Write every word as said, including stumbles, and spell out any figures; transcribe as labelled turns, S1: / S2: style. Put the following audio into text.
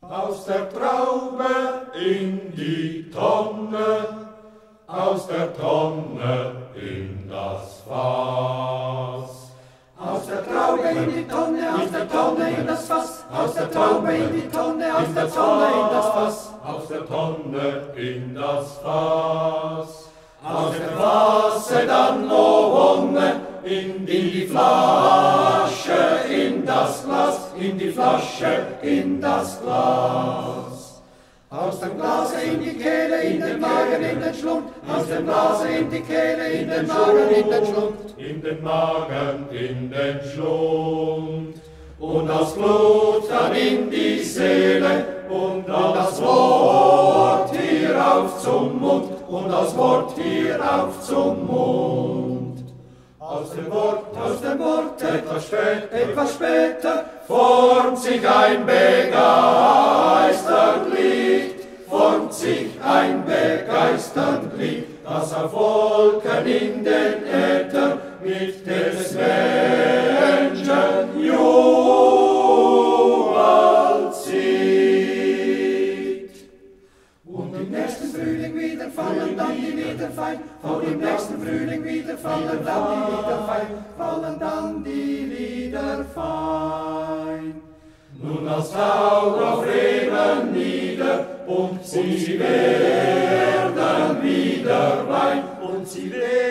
S1: Aus der Traube in die Tonne, aus der Tonne in das Fass.
S2: Aus der Traube in die Tonne, aus der Tonne in das Fass. Aus der Traube in die Tonne, aus der Tonne in das Fass.
S1: Aus der Tonne in das Fass. Aus dem Fasse dann, o Wonne, in die Flasche, in das Glas, in die Flasche, in das Glas.
S2: Aus dem Glase in die Kehle, in den Magen, in den Schlund. Aus dem Glase in die Kehle, in den Magen, in den Schlund.
S1: In den Magen, in den Schlund. Und das Blut dann in die Seele und das Wort hierauf zum Mund und das Wort hierauf zum Mund. Aus dem Wort, aus dem Wort, etwas später, etwas später, formt sich ein begeistert Lied, formt sich ein begeistert Lied, das auf Wolken in den Äther mit des Menschen Jubel zieht.
S2: Und im nächsten Frühling wieder fallen dann die Lieder fein, und im nächsten Frühling wieder fallen dann die Lieder fein, fallen dann die Lieder fein.
S1: Nun als Tau auf Reben nieder, und sie werden wieder Wein, und sie werden